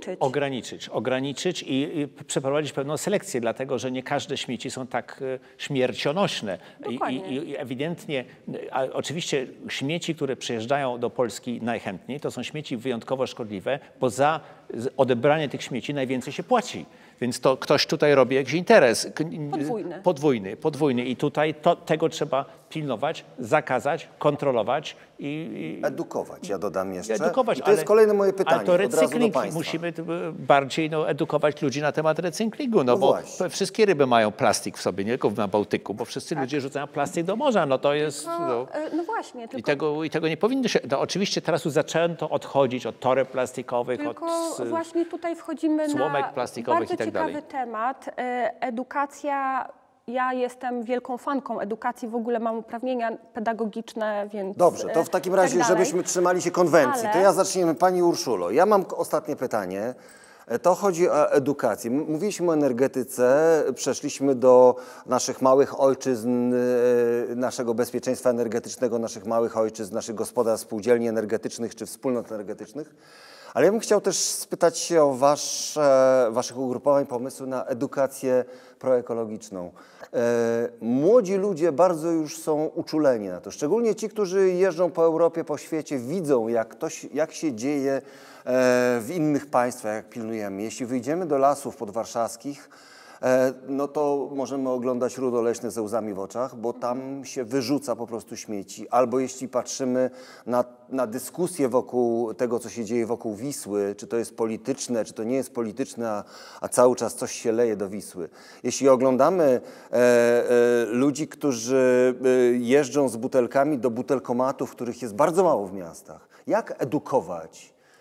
Ograniczyć i przeprowadzić pewną selekcję, dlatego że nie każde śmieci są tak śmiercionośne. I ewidentnie, oczywiście śmieci, które przyjeżdżają do Polski najchętniej, to są śmieci wyjątkowo szkodliwe, bo za odebranie tych śmieci najwięcej się płaci. Więc to ktoś tutaj robi jakiś interes. Podwójny. I tutaj tego trzeba pilnować, zakazać, kontrolować i edukować, ja dodam jeszcze. Edukować, I to jest kolejne moje pytanie. Ale to recykling, musimy bardziej edukować ludzi na temat recyklingu, bo właśnie. Wszystkie ryby mają plastik w sobie, nie tylko na Bałtyku, bo wszyscy ludzie rzucają plastik do morza, no to jest... No właśnie. I tego nie powinno się... No oczywiście teraz już zaczęto odchodzić od toreb plastikowych, właśnie tutaj wchodzimy słomek na plastikowych bardzo ciekawy temat. Edukacja. Ja jestem wielką fanką edukacji, w ogóle mam uprawnienia pedagogiczne, więc... Dobrze, to w takim razie, tak żebyśmy trzymali się konwencji, to ja zaczniemy. Pani Urszulo, ja mam ostatnie pytanie. To chodzi o edukację. Mówiliśmy o energetyce, przeszliśmy do naszych małych ojczyzn, naszego bezpieczeństwa energetycznego, naszych małych ojczyzn, naszych gospodarstw, spółdzielni energetycznych czy wspólnot energetycznych. Ale ja bym chciał też spytać się o waszych ugrupowań pomysły na edukację proekologiczną. Młodzi ludzie bardzo już są uczuleni na to, szczególnie ci, którzy jeżdżą po Europie, po świecie, widzą jak się dzieje w innych państwach, jak pilnujemy. Jeśli wyjdziemy do lasów podwarszawskich, no to możemy oglądać rudo leśne ze łzami w oczach, bo tam się wyrzuca po prostu śmieci. Albo jeśli patrzymy na dyskusję wokół tego, co się dzieje wokół Wisły, czy to jest polityczne, czy to nie jest polityczne, a cały czas coś się leje do Wisły. Jeśli oglądamy ludzi, którzy jeżdżą z butelkami do butelkomatów, których jest bardzo mało w miastach, jak edukować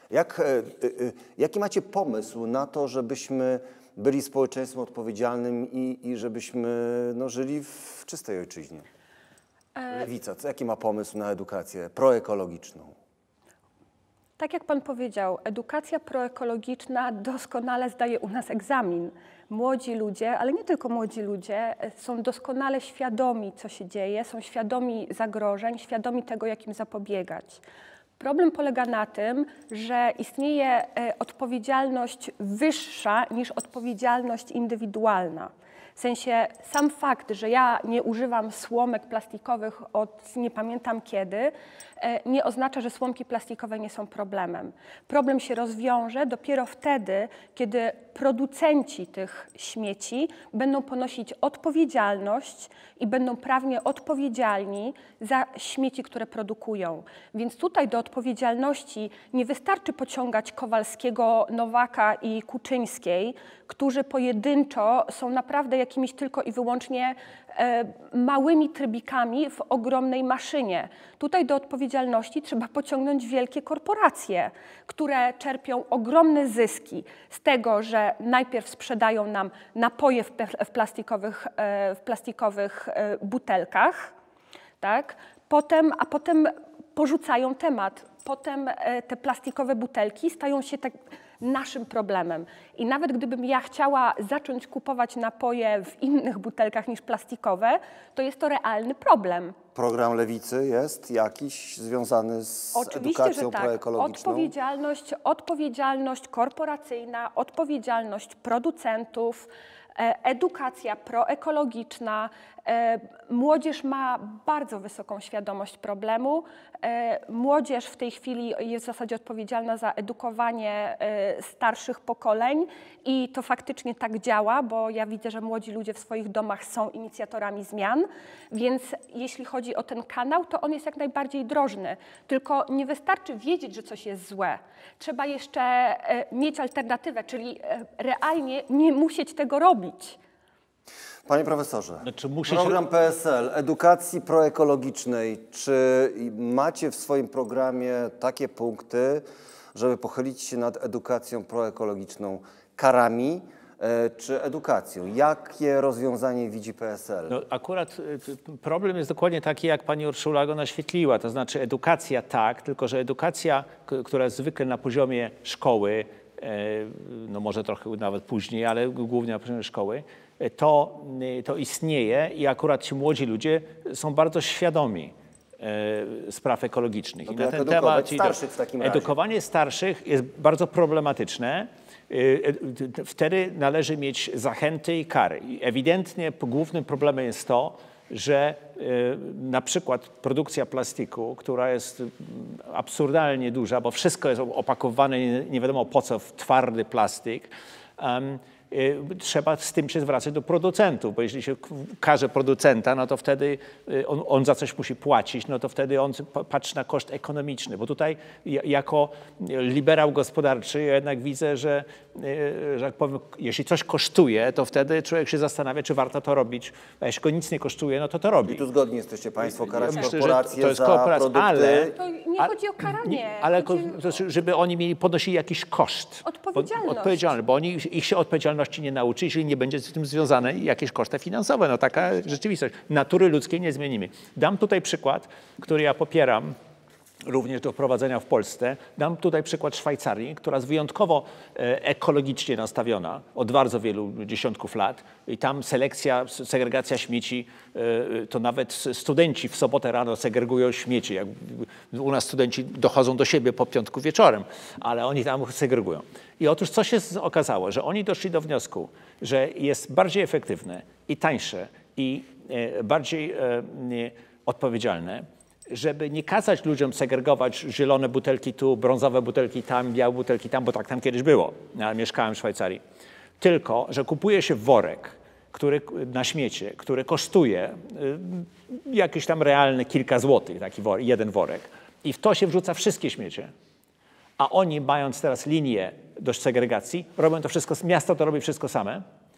Jaki macie pomysł na to, żebyśmy byli społeczeństwem odpowiedzialnym i żebyśmy żyli w czystej ojczyźnie? Lewica, jaki ma pomysł na edukację proekologiczną? Tak jak pan powiedział, edukacja proekologiczna doskonale zdaje u nas egzamin. Młodzi ludzie, ale nie tylko młodzi ludzie, są doskonale świadomi, co się dzieje, są świadomi zagrożeń, świadomi tego, jak im zapobiegać. Problem polega na tym, że istnieje odpowiedzialność wyższa niż odpowiedzialność indywidualna. W sensie sam fakt, że ja nie używam słomek plastikowych od nie pamiętam kiedy, nie oznacza, że słomki plastikowe nie są problemem. Problem się rozwiąże dopiero wtedy, kiedy producenci tych śmieci będą ponosić odpowiedzialność i będą prawnie odpowiedzialni za śmieci, które produkują. Więc tutaj do odpowiedzialności nie wystarczy pociągać Kowalskiego, Nowaka i Kuczyńskiej, którzy pojedynczo są naprawdę jakimiś tylko i wyłącznie małymi trybikami w ogromnej maszynie. Tutaj do odpowiedzialności trzeba pociągnąć wielkie korporacje, które czerpią ogromne zyski z tego, że najpierw sprzedają nam napoje w plastikowych butelkach, tak? A potem porzucają temat. Potem te plastikowe butelki stają się tak naszym problemem. I nawet gdybym ja chciała zacząć kupować napoje w innych butelkach niż plastikowe, to jest to realny problem. Program Lewicy jest jakiś związany z edukacją proekologiczną? Odpowiedzialność korporacyjna, odpowiedzialność producentów, edukacja proekologiczna. Młodzież ma bardzo wysoką świadomość problemu. Młodzież w tej chwili jest w zasadzie odpowiedzialna za edukowanie starszych pokoleń i to faktycznie tak działa, bo ja widzę, że młodzi ludzie w swoich domach są inicjatorami zmian, więc jeśli chodzi o ten kanał, to on jest jak najbardziej drożny. Tylko nie wystarczy wiedzieć, że coś jest złe. Trzeba jeszcze mieć alternatywę, czyli realnie nie musieć tego robić. Panie profesorze, program PSL, edukacji proekologicznej, czy macie w swoim programie takie punkty, żeby pochylić się nad edukacją proekologiczną karami czy edukacją? Jakie rozwiązanie widzi PSL? No, akurat problem jest dokładnie taki, jak pani Urszula go naświetliła, to znaczy edukacja tak, tylko że edukacja, która jest zwykle na poziomie szkoły, no może trochę nawet później, ale głównie na poziomie szkoły, to istnieje i akurat ci młodzi ludzie są bardzo świadomi spraw ekologicznych. No, i na ten temat starszych w takim razie. Edukowanie starszych jest bardzo problematyczne. Wtedy należy mieć zachęty i kary. I ewidentnie głównym problemem jest to, że na przykład produkcja plastiku, która jest absurdalnie duża, bo wszystko jest opakowane nie wiadomo po co w twardy plastik, trzeba z tym się zwracać do producentów, bo jeśli się karze producenta, no to wtedy on za coś musi płacić, no to wtedy on patrzy na koszt ekonomiczny, bo tutaj jako liberał gospodarczy ja jednak widzę, że jak powiem, jeśli coś kosztuje, to wtedy człowiek się zastanawia, czy warto to robić, a jeśli go nic nie kosztuje, no to robi. I tu zgodni jesteście Państwo karać korporacje to jest za produkty. ale to nie chodzi o karanie. Ale żeby oni ponosili jakiś koszt. Odpowiedzialność. Bo ich się odpowiedzialności nie nauczy, jeśli nie będzie z tym związane jakieś koszty finansowe. No taka rzeczywistość. Natury ludzkiej nie zmienimy. Dam tutaj przykład, który ja popieram również do wprowadzenia w Polsce. Dam tutaj przykład Szwajcarii, która jest wyjątkowo ekologicznie nastawiona od bardzo wielu dziesiątków lat. I tam segregacja śmieci, to nawet studenci w sobotę rano segregują śmieci. Jak u nas studenci dochodzą do siebie po piątku wieczorem, ale oni tam segregują. I otóż co się okazało? Że oni doszli do wniosku, że jest bardziej efektywne i tańsze i bardziej odpowiedzialne, żeby nie kazać ludziom segregować zielone butelki tu, brązowe butelki tam, białe butelki tam, bo tak tam kiedyś było. Ja mieszkałem w Szwajcarii. Tylko, że kupuje się worek na śmiecie, który kosztuje jakieś tam realne kilka złotych, taki jeden worek. I w to się wrzuca wszystkie śmiecie. A oni, mając teraz linię do segregacji, robią to wszystko, miasto to robi wszystko same.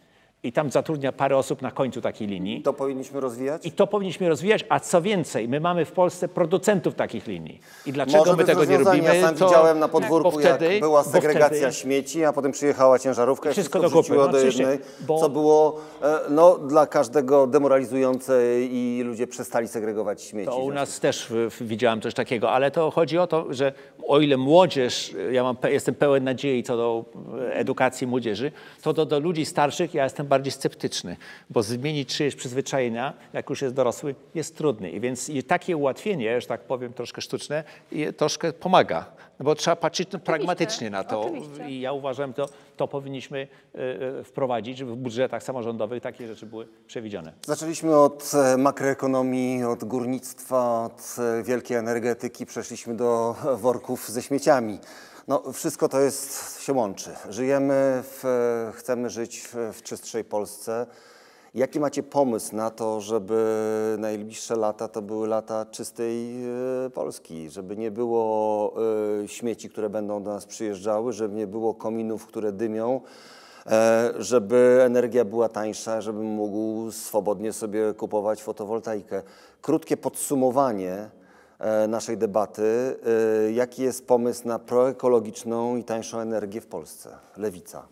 i tam zatrudnia parę osób na końcu takiej linii. To powinniśmy rozwijać? I to powinniśmy rozwijać, a co więcej, my mamy w Polsce producentów takich linii. I dlaczego Może my być tego nie rozwiązanie. robimy? Ja sam widziałem na bo podwórku, wtedy, jak była segregacja wtedy, śmieci, a potem przyjechała ciężarówka i wszystko wszystko do kupy. wrzuciło No do oczywiście, jednej, bo- co było no, dla każdego demoralizujące i ludzie przestali segregować śmieci. To u nas też widziałem coś takiego, ale to chodzi o to, że o ile młodzież, jestem pełen nadziei co do edukacji młodzieży, to do ludzi starszych ja jestem bardziej sceptyczny, bo zmienić czyjeś przyzwyczajenia, jak już jest dorosły, jest trudny. I więc takie ułatwienie, że tak powiem troszkę sztuczne, troszkę pomaga. No bo trzeba patrzeć pragmatycznie na to. Oczywiście. I ja uważam, to powinniśmy wprowadzić, żeby w budżetach samorządowych takie rzeczy były przewidziane. Zaczęliśmy od makroekonomii, od górnictwa, od wielkiej energetyki, przeszliśmy do worków ze śmieciami. No, wszystko to się łączy. Chcemy żyć w czystszej Polsce. Jaki macie pomysł na to, żeby najbliższe lata to były lata czystej Polski? Żeby nie było śmieci, które będą do nas przyjeżdżały, żeby nie było kominów, które dymią, żeby energia była tańsza, żebym mógł swobodnie sobie kupować fotowoltaikę. Krótkie podsumowanie naszej debaty. Jaki jest pomysł na proekologiczną i tańszą energię w Polsce? Lewica.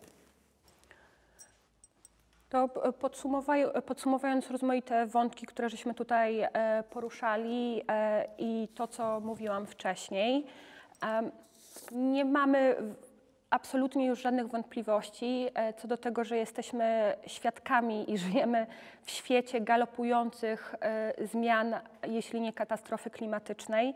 To podsumowując rozmaite wątki, które żeśmy tutaj poruszali i to, co mówiłam wcześniej, nie mamy absolutnie już żadnych wątpliwości co do tego, że jesteśmy świadkami i żyjemy w świecie galopujących zmian, jeśli nie katastrofy klimatycznej.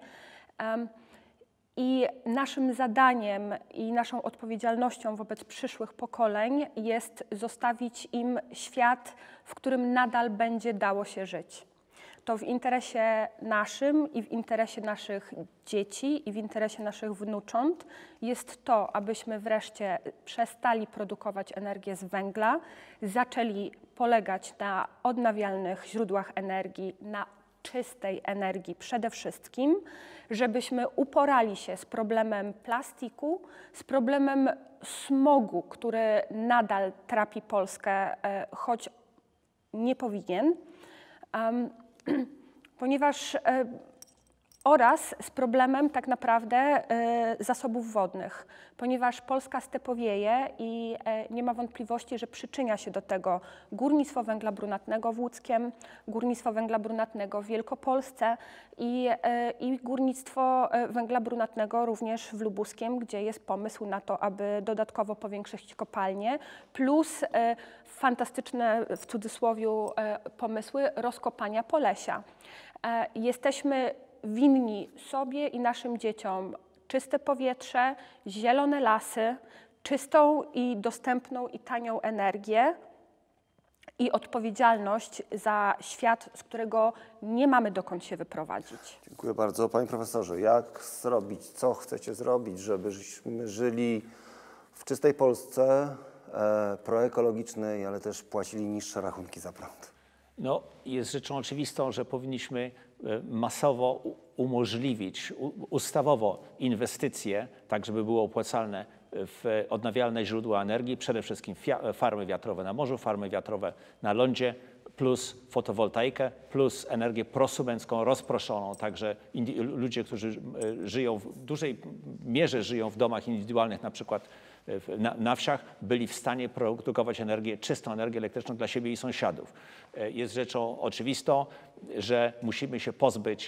I naszym zadaniem i naszą odpowiedzialnością wobec przyszłych pokoleń jest zostawić im świat, w którym nadal będzie dało się żyć. To w interesie naszym i w interesie naszych dzieci i w interesie naszych wnucząt jest to, abyśmy wreszcie przestali produkować energię z węgla, zaczęli polegać na odnawialnych źródłach energii, na czystej energii przede wszystkim, żebyśmy uporali się z problemem plastiku, z problemem smogu, który nadal trapi Polskę, choć nie powinien, ponieważ oraz z problemem tak naprawdę zasobów wodnych, ponieważ Polska stepowieje i nie ma wątpliwości, że przyczynia się do tego górnictwo węgla brunatnego w Łódzkiem, górnictwo węgla brunatnego w Wielkopolsce i górnictwo węgla brunatnego również w Lubuskiem, gdzie jest pomysł na to, aby dodatkowo powiększyć kopalnie, plus fantastyczne w cudzysłowiu pomysły rozkopania Polesia. Jesteśmy winni sobie i naszym dzieciom czyste powietrze, zielone lasy, czystą i dostępną i tanią energię i odpowiedzialność za świat, z którego nie mamy dokąd się wyprowadzić. Dziękuję bardzo. Panie profesorze, jak zrobić, co chcecie zrobić, żebyśmy żyli w czystej Polsce, proekologicznej, ale też płacili niższe rachunki za prąd? No, jest rzeczą oczywistą, że powinniśmy masowo umożliwić ustawowo inwestycje, tak żeby było opłacalne w odnawialne źródła energii, przede wszystkim farmy wiatrowe na morzu, farmy wiatrowe na lądzie, plus fotowoltaikę, plus energię prosumencką, rozproszoną, także ludzie, którzy żyją w dużej mierze żyją w domach indywidualnych, na przykład na wsiach, byli w stanie produkować czystą energię elektryczną dla siebie i sąsiadów. Jest rzeczą oczywistą, że musimy się pozbyć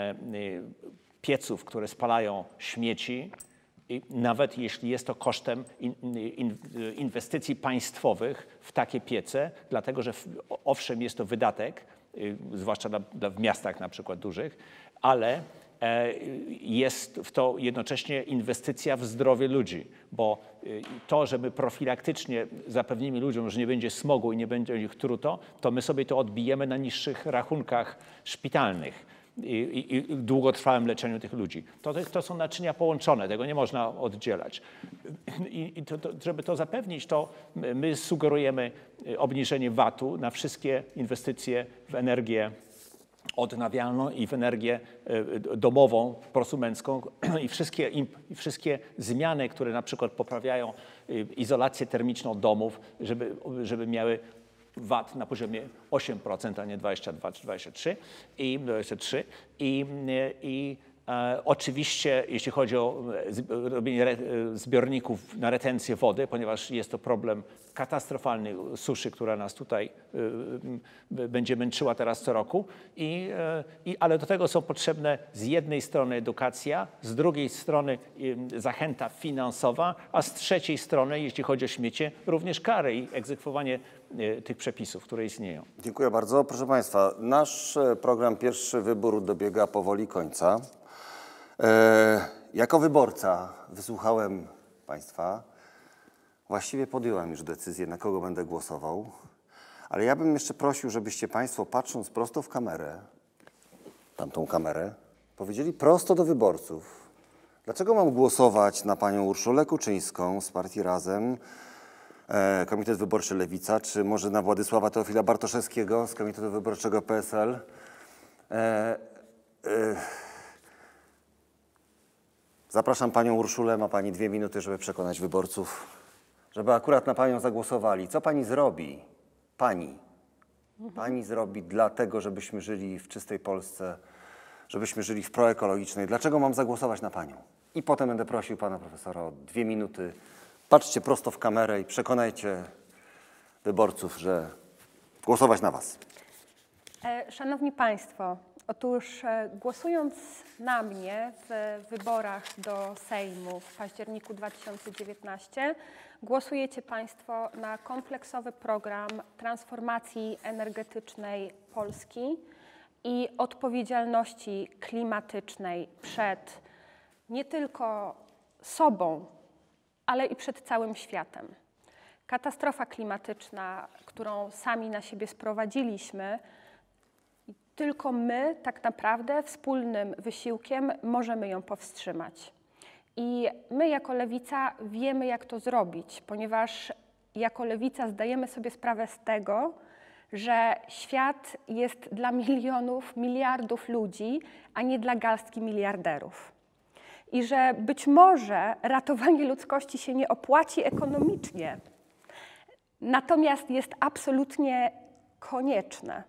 pieców, które spalają śmieci, i nawet jeśli jest to kosztem inwestycji państwowych w takie piece, dlatego że owszem jest to wydatek, zwłaszcza w miastach na przykład dużych, ale jest w to jednocześnie inwestycja w zdrowie ludzi, bo to, że my profilaktycznie zapewnimy ludziom, że nie będzie smogu i nie będzie ich truto, to my sobie to odbijemy na niższych rachunkach szpitalnych i długotrwałym leczeniu tych ludzi. To są naczynia połączone, tego nie można oddzielać. Żeby to zapewnić, to my sugerujemy obniżenie VAT-u na wszystkie inwestycje w energię odnawialną i w energię domową, prosumencką i wszystkie zmiany, które na przykład poprawiają izolację termiczną domów, żeby miały VAT na poziomie 8%, a nie 22 czy 23 i 23. Oczywiście, jeśli chodzi o robienie zbiorników na retencję wody, ponieważ jest to problem katastrofalny suszy, która nas tutaj będzie męczyła teraz co roku, ale do tego są potrzebne z jednej strony edukacja, z drugiej strony zachęta finansowa, a z trzeciej strony, jeśli chodzi o śmiecie, również kary i egzekwowanie tych przepisów, które istnieją. Dziękuję bardzo. Proszę Państwa, nasz program Pierwszy Wybór dobiega powoli końca. Jako wyborca wysłuchałem Państwa. Właściwie podjąłem już decyzję, na kogo będę głosował, ale ja bym jeszcze prosił, żebyście Państwo, patrząc prosto w kamerę, tamtą kamerę, powiedzieli prosto do wyborców, dlaczego mam głosować na panią Urszulę Kuczyńską z partii Razem, Komitet Wyborczy Lewica, czy może na Władysława Teofila Bartoszewskiego z Komitetu Wyborczego PSL. Zapraszam panią Urszulę, ma pani 2 minuty, żeby przekonać wyborców, żeby akurat na panią zagłosowali. Co pani zrobi? Pani zrobi dlatego, żebyśmy żyli w czystej Polsce, żebyśmy żyli w proekologicznej. Dlaczego mam zagłosować na panią? I potem będę prosił pana profesora o 2 minuty. Patrzcie prosto w kamerę i przekonajcie wyborców, że głosować na was. Szanowni Państwo, otóż głosując na mnie w wyborach do Sejmu w październiku 2019, głosujecie Państwo na kompleksowy program transformacji energetycznej Polski i odpowiedzialności klimatycznej przed nie tylko sobą, ale i przed całym światem. Katastrofa klimatyczna, którą sami na siebie sprowadziliśmy, tylko my tak naprawdę wspólnym wysiłkiem możemy ją powstrzymać. I my jako Lewica wiemy, jak to zrobić, ponieważ jako Lewica zdajemy sobie sprawę z tego, że świat jest dla milionów, miliardów ludzi, a nie dla garstki miliarderów. I że być może ratowanie ludzkości się nie opłaci ekonomicznie, natomiast jest absolutnie konieczne.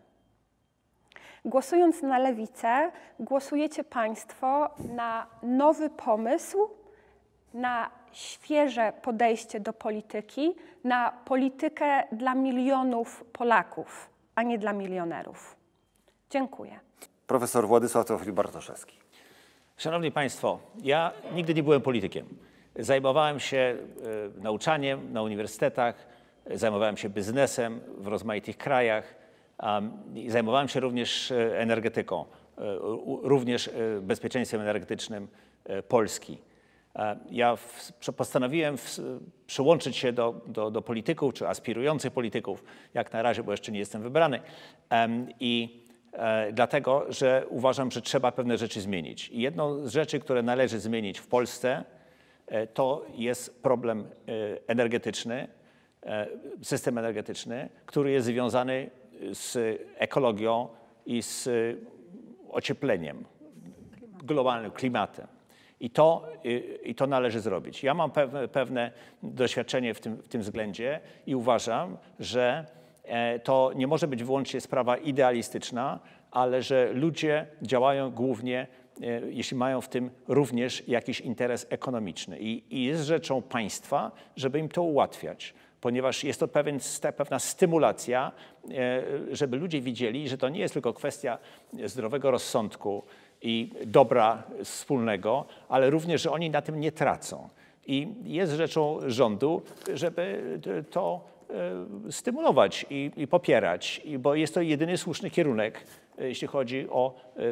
Głosując na Lewicę, głosujecie Państwo na nowy pomysł, na świeże podejście do polityki, na politykę dla milionów Polaków, a nie dla milionerów. Dziękuję. Profesor Władysław Teofil Bartoszewski. Szanowni Państwo, ja nigdy nie byłem politykiem. Zajmowałem się nauczaniem na uniwersytetach, zajmowałem się biznesem w rozmaitych krajach, zajmowałem się również energetyką, również bezpieczeństwem energetycznym Polski. Ja postanowiłem przyłączyć się do polityków, czy aspirujących polityków, jak na razie, bo jeszcze nie jestem wybrany, dlatego, że uważam, że trzeba pewne rzeczy zmienić. I jedną z rzeczy, które należy zmienić w Polsce, to jest problem energetyczny, system energetyczny, który jest związany z ekologią i z ociepleniem globalnym, klimatem. I to należy zrobić. Ja mam pewne doświadczenie w tym względzie i uważam, że to nie może być wyłącznie sprawa idealistyczna, ale że ludzie działają głównie, jeśli mają w tym również jakiś interes ekonomiczny. I jest rzeczą państwa, żeby im to ułatwiać, ponieważ jest to pewna stymulacja, żeby ludzie widzieli, że to nie jest tylko kwestia zdrowego rozsądku i dobra wspólnego, ale również, że oni na tym nie tracą. I jest rzeczą rządu, żeby to stymulować i popierać, bo jest to jedyny słuszny kierunek, jeśli chodzi o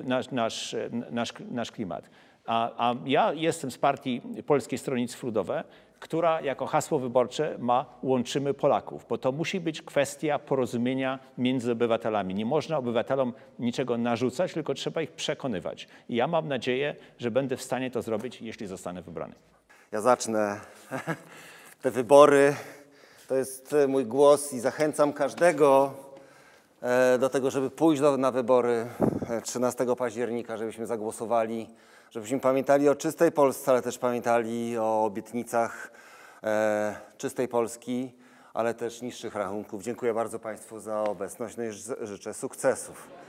nasz klimat. A ja jestem z partii Polskie Stronnictwo Ludowe, która jako hasło wyborcze ma "Łączymy Polaków", bo to musi być kwestia porozumienia między obywatelami. Nie można obywatelom niczego narzucać, tylko trzeba ich przekonywać. I ja mam nadzieję, że będę w stanie to zrobić, jeśli zostanę wybrany. Ja zacznę. Te wybory to jest mój głos i zachęcam każdego do tego, żeby pójść na wybory 13 października, żebyśmy zagłosowali, żebyśmy pamiętali o czystej Polsce, ale też pamiętali o obietnicach czystej Polski, ale też niższych rachunków. Dziękuję bardzo Państwu za obecność, no i życzę sukcesów.